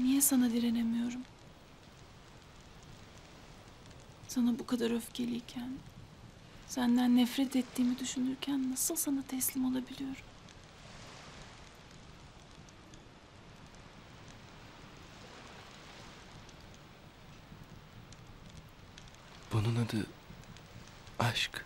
Niye sana direnemiyorum? Sana bu kadar öfkeliyken, senden nefret ettiğimi düşünürken nasıl sana teslim olabiliyorum? Bunun adı aşk.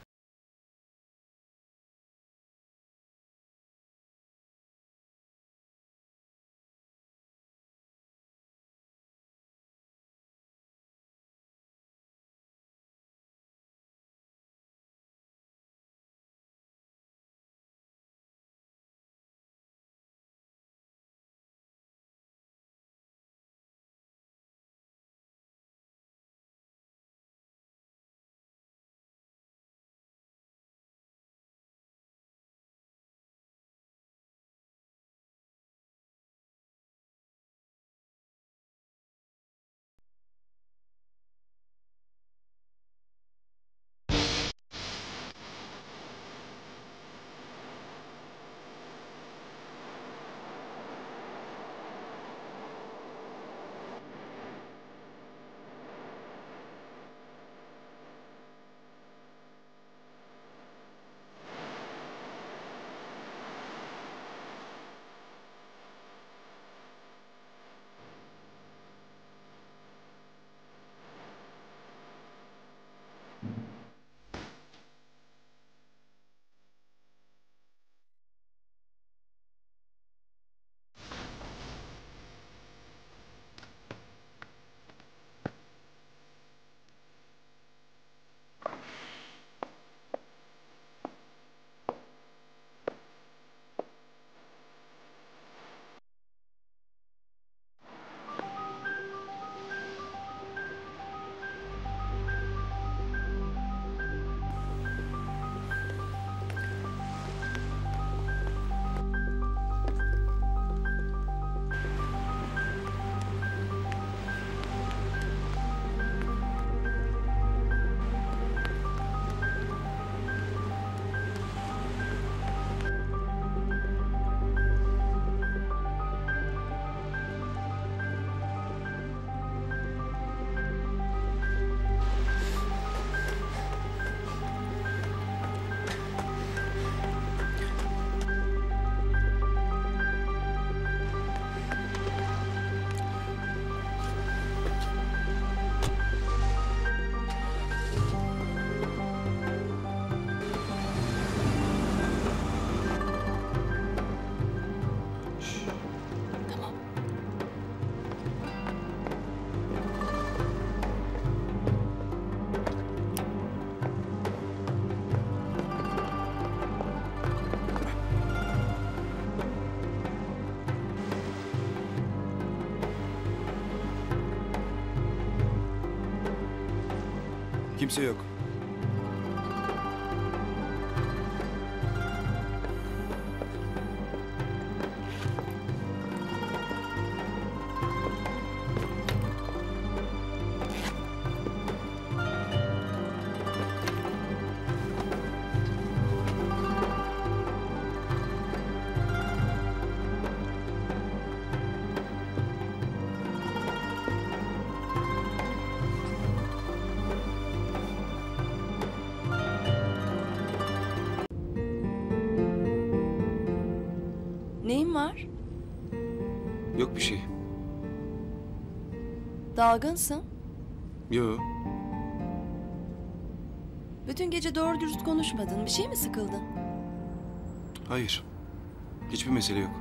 Tamam. Kimse yok. Neyin var? Yok bir şey. Dalgınsın. Yo. Bütün gece doğru dürüst konuşmadın. Bir şey mi sıkıldın? Hayır. Hiçbir mesele yok.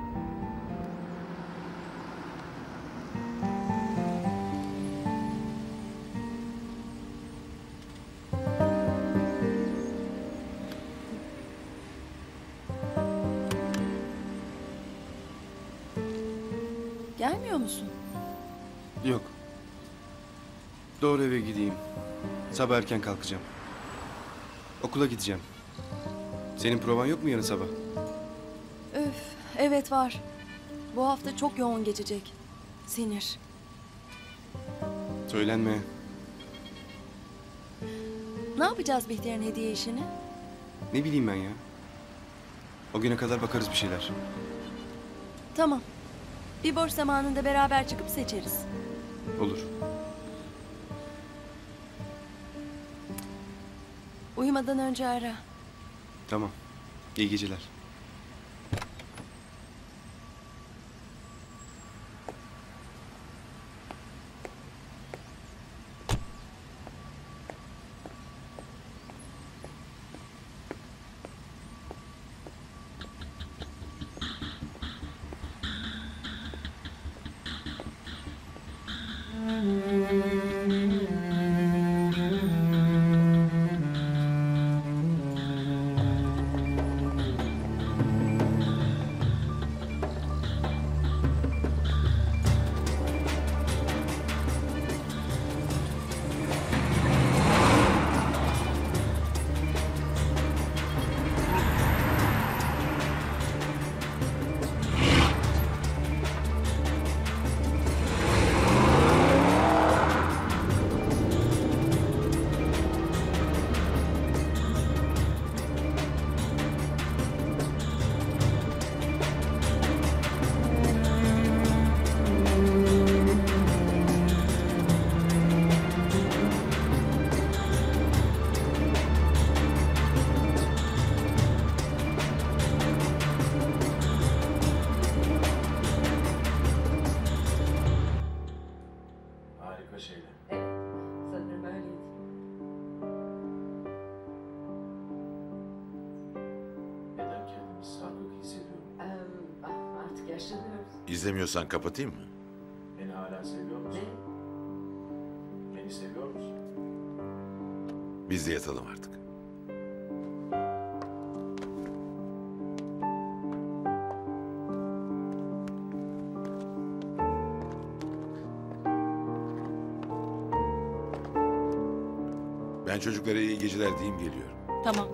Gelmiyor musun? Yok. Doğru eve gideyim. Sabah erken kalkacağım. Okula gideceğim. Senin provan yok mu yarın sabah? Öf, evet var. Bu hafta çok yoğun geçecek. Sinir. Söylenme. Ne yapacağız Bihter'in hediye işini? Ne bileyim ben ya. O güne kadar bakarız bir şeyler. Tamam. Bir boş zamanında beraber çıkıp seçeriz. Olur. Uyumadan önce ara. Tamam. İyi geceler. Harika şeyler. Evet, sanırım öyleydi. Neden kendimi sarhoş hissediyorum? Artık yaşlanıyoruz. İzlemiyorsan kapatayım mı? Beni hala seviyor musun? Beni seviyor musun? Biz de yatalım artık. Ben çocuklara iyi geceler diyeyim geliyorum. Tamam.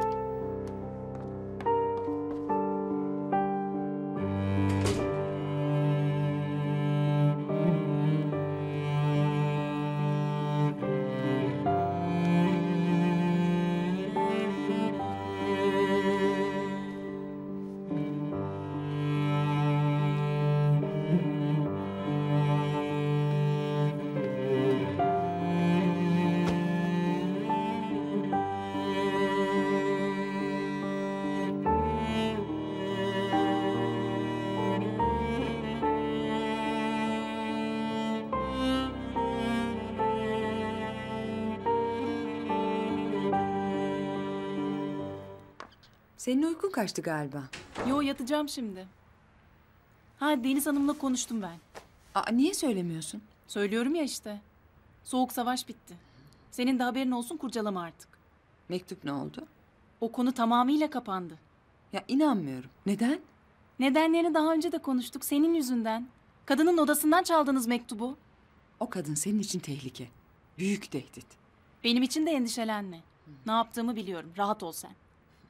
Senin uykun kaçtı galiba. Yo, yatacağım şimdi. Ha, Deniz Hanım'la konuştum ben. Aa, niye söylemiyorsun? Söylüyorum ya işte. Soğuk savaş bitti. Senin de haberin olsun, kurcalama artık. Mektup ne oldu? O konu tamamıyla kapandı. Ya inanmıyorum. Neden? Nedenlerini daha önce de konuştuk, senin yüzünden. Kadının odasından çaldınız mektubu. O kadın senin için tehlike. Büyük tehdit. Benim için de endişelenme. Ne yaptığımı biliyorum, rahat ol sen.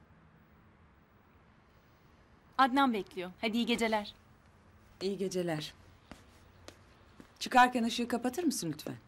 Adnan bekliyor. Hadi iyi geceler. İyi geceler. Çıkarken ışığı kapatır mısın lütfen?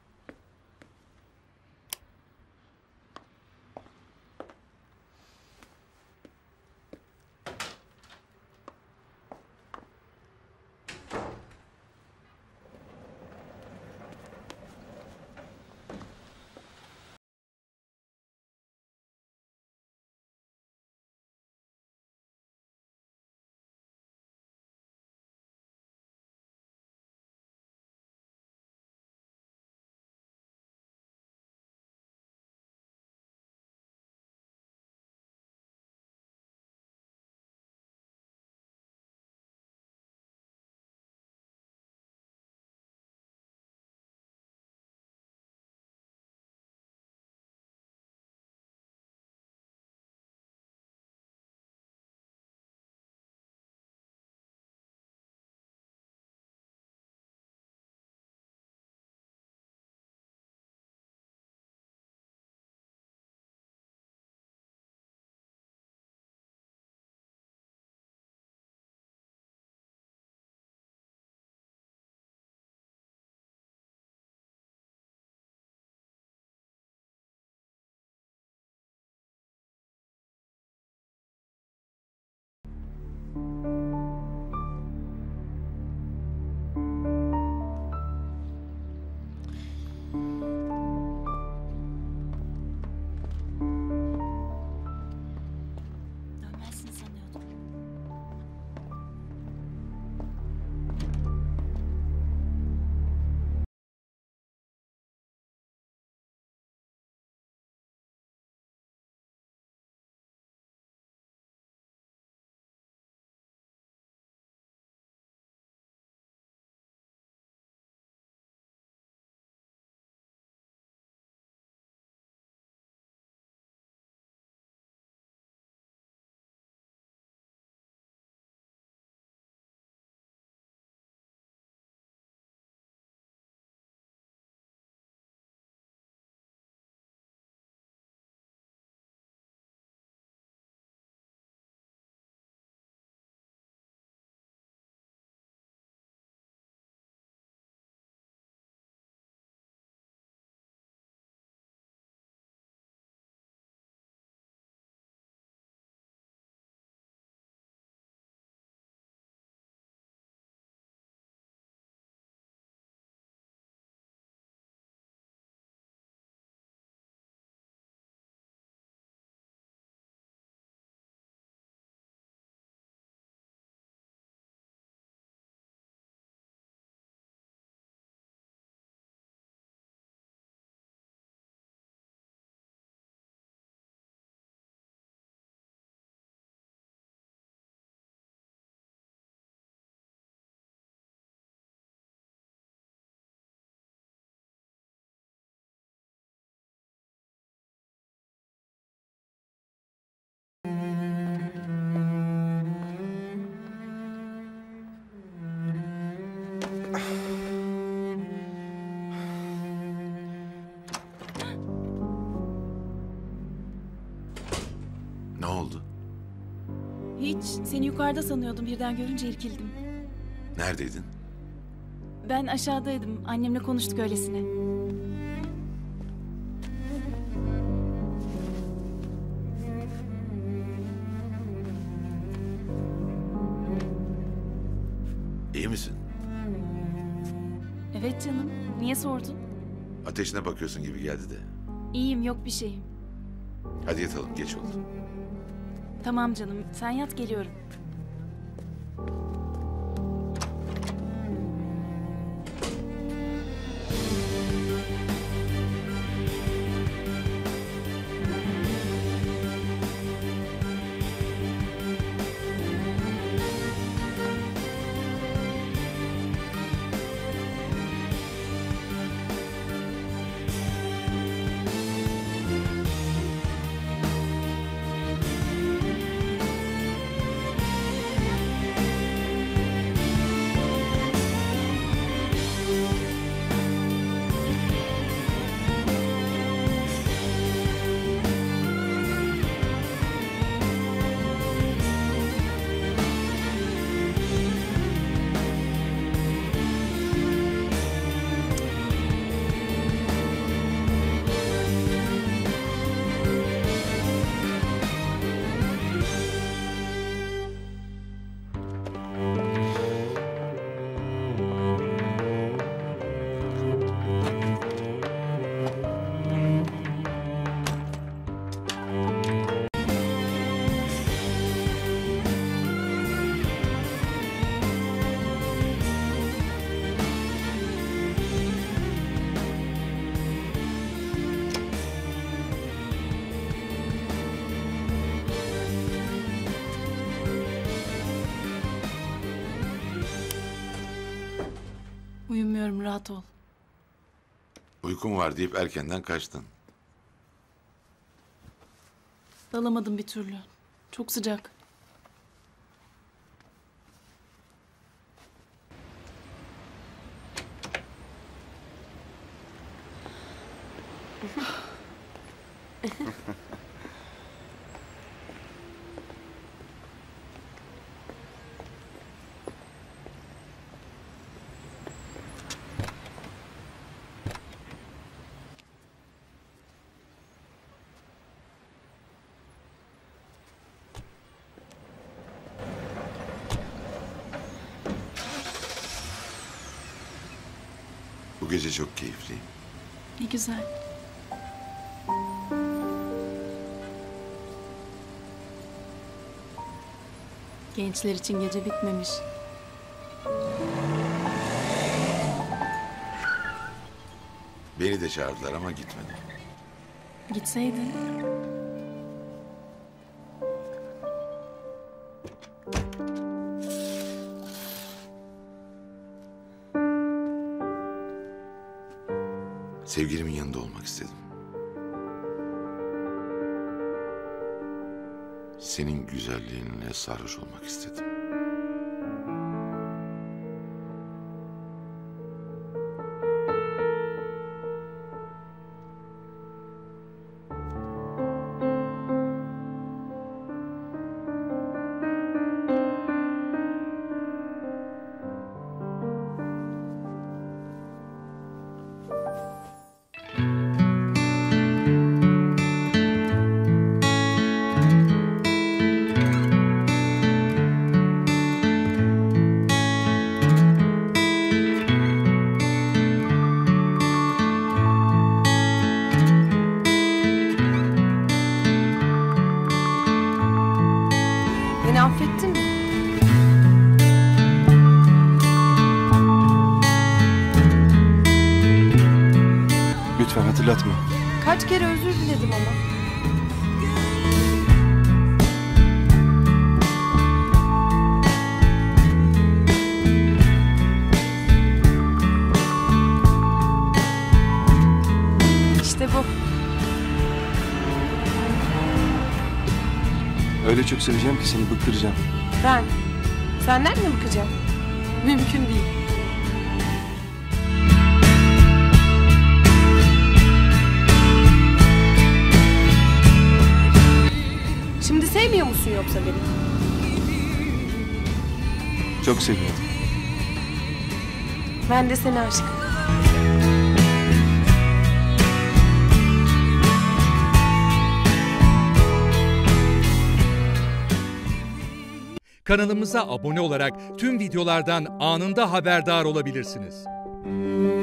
oldu? Hiç. Seni yukarıda sanıyordum. Birden görünce irkildim. Neredeydin? Ben aşağıdaydım. Annemle konuştuk öylesine. İyi misin? Evet canım. Niye sordun? Ateşine bakıyorsun gibi geldi de. İyiyim, yok bir şeyim. Hadi yatalım, geç oldu. Tamam canım. Sen yat, geliyorum. Uyumuyorum, rahat ol. Uykum var deyip erkenden kaçtın. Dalamadım bir türlü. Çok sıcak. Bu gece çok keyifliyim. Ne güzel. Gençler için gece bitmemiş. Beni de çağırdılar ama gitmedim. Gitseydin. Sevgilimin yanında olmak istedim. Senin güzelliğinle sarhoş olmak istedim. Beni affettin mi? Lütfen hatırlatma. Kaç kere özür diledim ama. İşte bu. Öyle çok seveceğim ki seni bıktıracağım. Ben. Senden mi bakacağım? Mümkün değil. Şimdi sevmiyor yoksa beni? Çok seviyorum. Ben de seni aşkım. Kanalımıza abone olarak tüm videolardan anında haberdar olabilirsiniz.